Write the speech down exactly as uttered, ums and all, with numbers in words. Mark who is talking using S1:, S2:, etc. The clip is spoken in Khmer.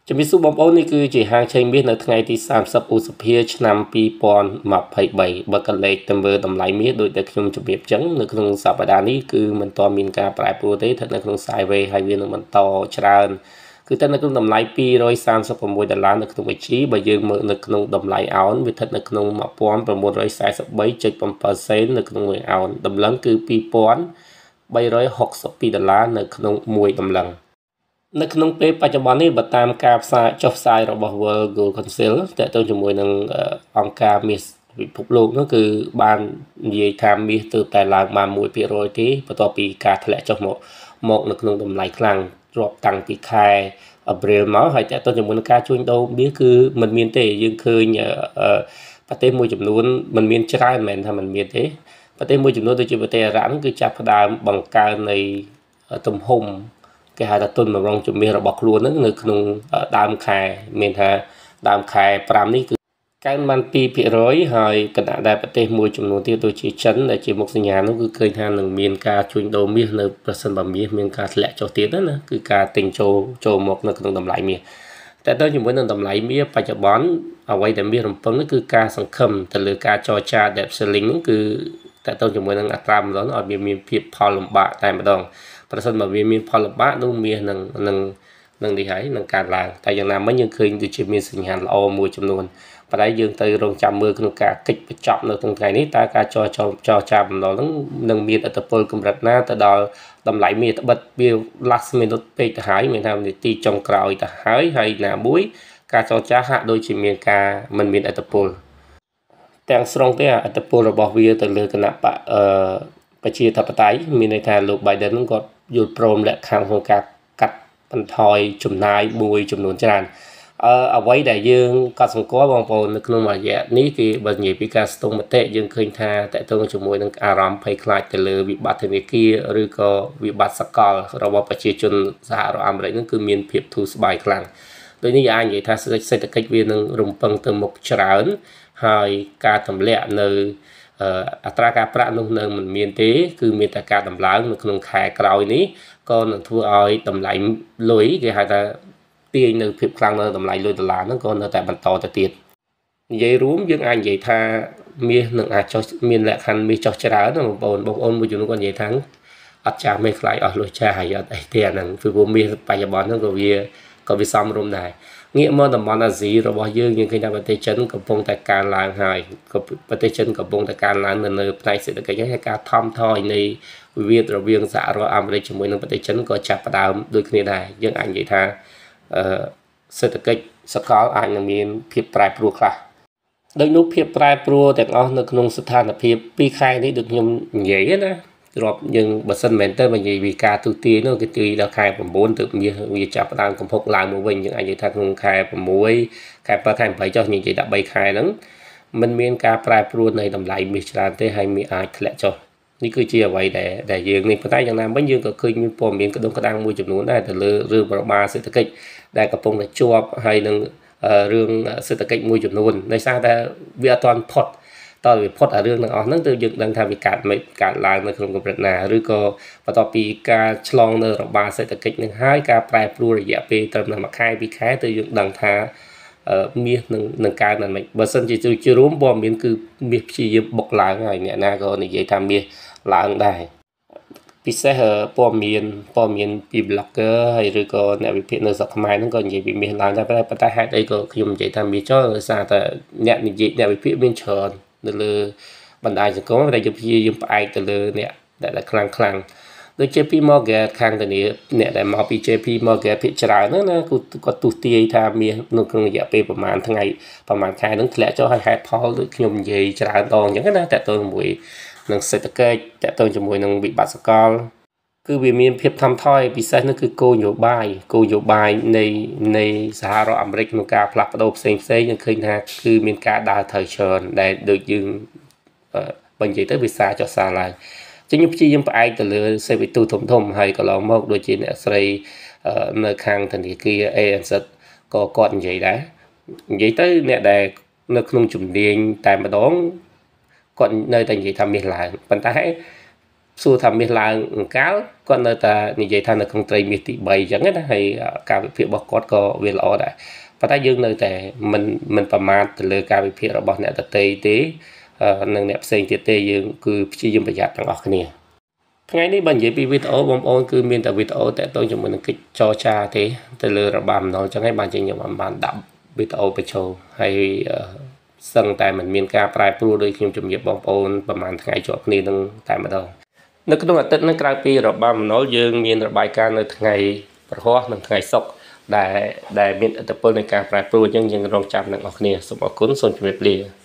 S1: ជំរាបសួរបងប្អូននេះគឺជាហាងឆេងមាសនៅថ្ងៃទីសាមសិបឧសភាឆ្នាំពីរពាន់ម្ភៃបីបើកលេខទៅមើលតម្លៃមាសដោយតែខ្ញុំជម្រាបចឹងនៅក្នុងសប្តាហ៍នេះគឺមិនទាន់មានការប្រែប្រួលទេស្ថិតនៅក្នុង sideways ហើយវានឹងបន្តច្រើនគឺស្ថិតនៅក្នុងតម្លៃពីររយសាមសិបប្រាំមួយដុល្លារនៅក្នុង H បើយើងមើលនៅក្នុងតម្លៃអោនវាស្ថិតនៅក្នុងmột nghìn chín trăm bốn mươi ba phẩy bảyសេននៅក្នុងមួយអោនតម្លឹងគឺពីរពាន់បីរយហកសិបពីរដុល្លារនៅក្នុងមួយតម្លឹងនៅក្នុងពេលបច្ចុប្បន្ននេះបើតាមការផ្សាយចុះផ្សាយរបស់ World Gold Council តើទៅជាមួយនឹងអង្គការមាសពិភពលោកនោះគឺបាននិយាយថាមាសទើបតែឡើងបានមួយភាគរយទេបន្ទាប់ពីការធ្លាក់ចុះមកមកនៅក្នុងតម្លៃខ្លាំងរាប់តាំងពីខែអប្រិលមកហើយតើទៅជាមួយនឹងការជួញដូរមាសគឺមិនមានទេយើងឃើញប្រទេសមួយចំនួនមិនមានច្រើនមែនថាមិនមានទេប្រទេសមួយចំនួនដូចជាប្រទេសអារ៉ាប់គឺចាប់ផ្ដើមបង្កើននៃទំហំគេហៅថាទុនបំរុងជំនាញរបស់ខ្លួនហ្នឹងនៅក្នុងដើមខែមានថាដើមខែប្រាំនេះគឺកើនបានពីរភាគរយហើយគណៈដែលប្រទេសមួយចំនួនទៀតដូចជាចិនដែលជាមុខសញ្ញានោះគឺឃើញថានឹងមានការជួញដូរមាសនៅប្រសិនបើមាសមានការធ្លាក់ចុះទៀតណាគឺការទិញចូលចូលមកនៅក្នុងតម្លៃមាសតែទៅជាមួយនឹងតម្លៃមាសបច្ចុប្បន្នអ្វីដែលមាសរំពឹងនោះគឺការសង្ឃឹមទៅលើការចរចា debt ceiling នោះគឺតែទៅជាមួយនឹងអត្រាម្ដងឲ្យមានភាពផលលំបាកតែម្ដងប្រសិនបើវាមានផលលំបាកនោះមាសនឹងនឹងនឹងនេះហើយនឹងកើតឡើងតែយ៉ាងណាមិញយើងឃើញដូចជាមានសញ្ញាណល្អមួយចំនួនប៉ុន្តែយើងទៅរងចាំមើលក្នុងការកិច្ចបញ្ចប់នៅក្នុងថ្ងៃនេះតើការចរចាចរចាបំណុលហ្នឹងនឹងមានឥទ្ធិពលកម្រិតណាទៅដល់តម្លៃមាសត្បិតវា last minute ពេកទៅហើយមានថានាទីចុងក្រោយទៅហើយហើយណាមួយការចរចាហាក់ដូចជាមានការមិនមានឥទ្ធិពលទាំងស្រុងទេឥទ្ធិពលរបស់វាទៅលើគណៈបកអឺប្រជាធិបតេយ្យមានន័យថាលោក Biden ហ្នឹងគាត់យល់ព្រមលក្ខខណ្ឌក្នុងការកាត់បន្ថយចំណាយមួយចំនួនច្រើនអឺអ្វីដែលយើងកត់សម្គាល់បងប្អូននៅក្នុងរយៈនេះគឺបើនិយាយពីការស្ទង់មតិយើងឃើញថាតើតើជាមួយនឹងអារម្មណ៍ភ័យខ្លាចទៅលើវិបត្តិធនាគារឬក៏វិបត្តិសកលរបស់ប្រជាជនសហរដ្ឋអាមេរិកហ្នឹងគឺមានភាពធូរស្បើយខ្លាំងដូចនេះអាចនិយាយថាសេដ្ឋកិច្ចវានឹងរំពឹងទៅមុខច្រើនហើយការទម្លាក់នៅអត្រាការប្រាក់នោះនៅមិនមានទេគឺមានតែការដំឡើងនៅក្នុងខែក្រោយនេះក៏នឹងធ្វើឲ្យតម្លៃលុយគេហៅថាទាញនៅភាពខ្លាំងនៅតម្លៃលុយដុល្លារហ្នឹងក៏នៅតែបន្តទៅទៀតនិយាយរួមយើងអាចនិយាយថាមាសនឹងអាចចុះមានលក្ខខណ្ឌមាសចុះច្រើនបងប្អូនបងប្អូនមួយចំនួនគាត់និយាយថាអត់ចាស់មេខ្លាយអស់លុយចាស់ហើយអត់អីទេអាហ្នឹងព្រោះមាសបច្ចុប្បន្នហ្នឹងក៏វាក៏វាសមរម្យដែរងាកមកតំបន់អាស៊ីរបស់យើងយើងឃើញថាប្រទេសចិនកំពុងតែកើនឡើងហើយក៏ប្រទេសចិនកំពុងតែកើនឡើងនៅលើផ្នែកសេដ្ឋកិច្ចហើយការថមថយនៃវិវាទរវាងសហរដ្ឋអាមេរិកជាមួយនឹងប្រទេសចិនក៏ចាប់ផ្ដើមដូចគ្នាដែរយើងអាចនិយាយថាអឺសេដ្ឋកិច្ចសកលអាចនឹងមានភាពប្រែប្រួលខ្លះដោយនោះភាពប្រែប្រួលទាំងអស់នៅក្នុងស្ថានភាពពីរខែនេះដូចខ្ញុំនិយាយណារាប់យើងបើសិនមែនទៅនិយាយពីការទូទាយនោះគឺទីដល់ខែប្រាំបួនទើបមាសវាចាប់ផ្ដើមកំពុងឡើងមកវិញយើងអាចនិយាយថាក្នុងខែប្រាំមួយខែbảyខែ8ចុះនិយាយថាបីខែហ្នឹងมันមានការប្រែប្រួលនៃតម្លៃមាសច្រើនទេហើយមាសអាចធ្លាក់ចុះនេះគឺជាអ្វីដែលដែលយើងនេះប៉ុន្តែយ៉ាងណាមិញយើងក៏ឃើញមានព័ត៌មានក្តុងក្តាំងមួយចំនួនដែរទៅលើរឿងប្រមាសេដ្ឋកិច្ចដែលកំពុងតែជាប់ហើយនឹងរឿងសេដ្ឋកិច្ចមួយចំនួនដោយសារតែវាអត់ទាន់ផុតតើវាផុតអារឿងទាំងអស់ហ្នឹងទៅយើងដឹងថាវាកាត់មិនកាត់ឡើងនៅក្នុងកម្រិតណាឬក៏បន្ទាប់ពីការឆ្លងនៅរបាសេដ្ឋកិច្ចនឹងហើយការប្រែប្រួលរយៈពេលត្រឹមតែមួយខែពីរខែទៅយើងដឹងថាមាសនឹងនឹងកើនមិនមិនបើសិនជាជារួមព័ត៌មានគឺមាសព្យាយាមបុកឡើងហើយអ្នកណាក៏និយាយថាមាសឡើងដែរពិសេសព័ត៌មានព័ត៌មានពី blogger ហើយឬក៏អ្នកវិភាគនៅស្រុកខ្មែរហ្នឹងក៏និយាយពីមាសឡើងដែរប៉ុន្តែហេតុអីក៏ខ្ញុំនិយាយថាមាសចុះដោយសារតែអ្នកនិយាយអ្នកវិភាគមានច្រើននៅលើបណ្ដាញសង្គមតែយើងព្យាយាមផ្អែកទៅលើអ្នកដែលខ្លាំងខ្លាំងដូច jê pê Morgan ខាងធានាអ្នកដែលមកពី jê pê Morgan ភាគច្រើនហ្នឹងណាគាត់ទូទាយថាមាសនៅក្នុងរយៈពេលប្រហែលថ្ងៃប្រហែលខែហ្នឹងធ្លាក់ចុះហើយហេតុផលដូចខ្ញុំនិយាយច្រើនដងអញ្ចឹងណាតើតើមួយនឹងសេដ្ឋកិច្ចតើតើជាមួយនឹងវិបត្តិសកលគឺវាមានភាពថមថយពិសេសនោះគឺគោលនយោបាយគោលនយោបាយនៃនៃសហរដ្ឋអាមេរិកក្នុងការផ្លាស់ប្ដូរផ្សេងផ្សេងយើងឃើញថាគឺមានការដើរថយច្រើនដែលដូចយើងបើនិយាយទៅវាសារចុះសារឡើងចឹងខ្ញុំព្យាយាមផ្អែកទៅលើសេវិទូធំធំហើយកន្លងមកដូចជាអ្នកស្រីនៅខាងធនាគារ a en zet ក៏គាត់និយាយដែរនិយាយទៅអ្នកដែលនៅក្នុងជំនាញតែម្ដងគាត់នៅតែនិយាយថាមាសឡើងប៉ុន្តែសួរថាមាសឡើងអង្កាលគាត់នៅតែនិយាយថានៅក្នុងត្រីមាសទី3អញ្ចឹងណាហើយការវិភាគរបស់គាត់ក៏វាល្អដែរប៉ុន្តែយើងនៅតែមិនមិនប្រមាថទៅលើការវិភាគរបស់អ្នកដទៃទេនិងអ្នកផ្សេងទៀតទេយើងគឺព្យាយាមប្រយ័ត្នទាំងអស់គ្នាថ្ងៃនេះបើនិយាយពីវីដេអូបងប្អូនគឺមានតែវីដេអូតាក់ទងជាមួយនឹងកិច្ចចរចាទេទៅលើរបាំម្ដងអញ្ចឹងហើយបានជាខ្ញុំបានដាក់វីដេអូបញ្ចូលហើយសឹងតែមិនមានការប្រែប្រួលដោយខ្ញុំជំរាបបងប្អូនប្រហែលថ្ងៃជាប់គ្នានឹងតែម្ដងនៅក្នុងអាទិត្យនេះក្រៅពីរបាំម្ដងយើងមានរបាយការណ៍នៅថ្ងៃប្រហ័សនិងថ្ងៃសុក្រដែលដែលមានឥទ្ធិពលនៃការប្រែប្រួលអញ្ចឹងយើងរងចាំអ្នកនរគ្នាសូមអរគុណសូមជម្រាបលា